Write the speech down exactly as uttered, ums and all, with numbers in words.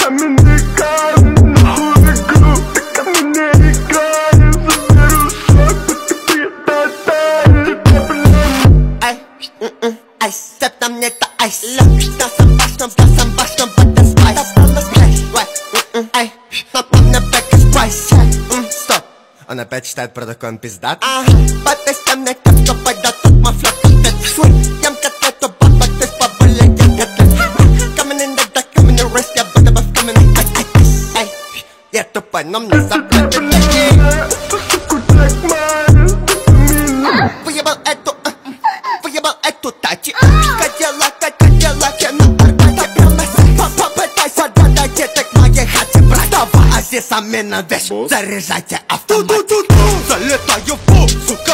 каменные камни, нахуй игру, ты ко мне не играешь. Заберу сок, будто приятная тайна. Ай, ай, степ на мне это айс. Что сам башнем, что сам башнем, это спайс. Ай, на мне бэк из прайс. Стоп, он опять считает протокол пиздат. Ага, подпись мне так, что пойдет тут мафлёк. Свой, ям котлету, баба, ты с бабой легет котлет. Coming in the dark, coming in the risk, я буду бы в каменной. Ай, ай, ай, я тупой, но мне заплатят деньги. Выебал эту, выебал эту тачи. Катила, катила, кена, арбате, прямо попытайся додать так в моей хате, брат. Давай, а здесь замена вещь, заряжайте автомат. Залетаю в пол, сука.